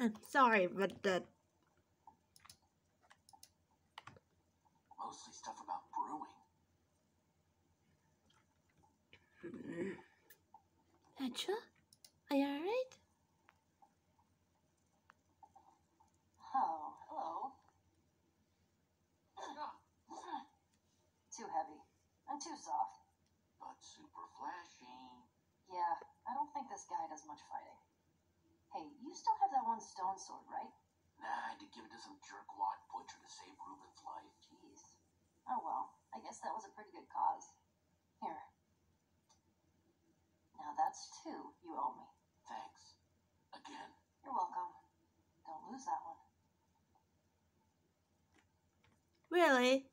I'm sorry, but Mostly stuff about brewing. Petra? Are you alright? Oh, hello. Too heavy. And too soft. But super flashy. Yeah, I don't think this guy does much fighting. Hey, you still have that one stone sword, right? Nah, I had to give it to some jerkwad butcher to save Reuben's life. Jeez. Oh well, I guess that was a pretty good cause. Here. Now that's 2 you owe me. Thanks. Again. You're welcome. Don't lose that one. Really?